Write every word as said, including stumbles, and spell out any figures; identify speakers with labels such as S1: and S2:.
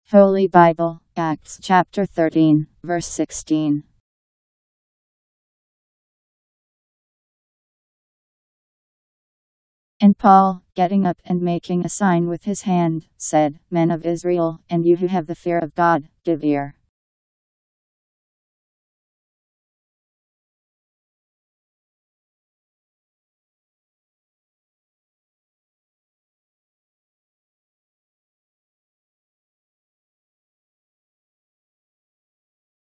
S1: Holy Bible, Acts chapter thirteen, verse sixteen. And Paul, getting up and making a sign with his hand, said, Men of Israel, and you who have the fear of God, give ear.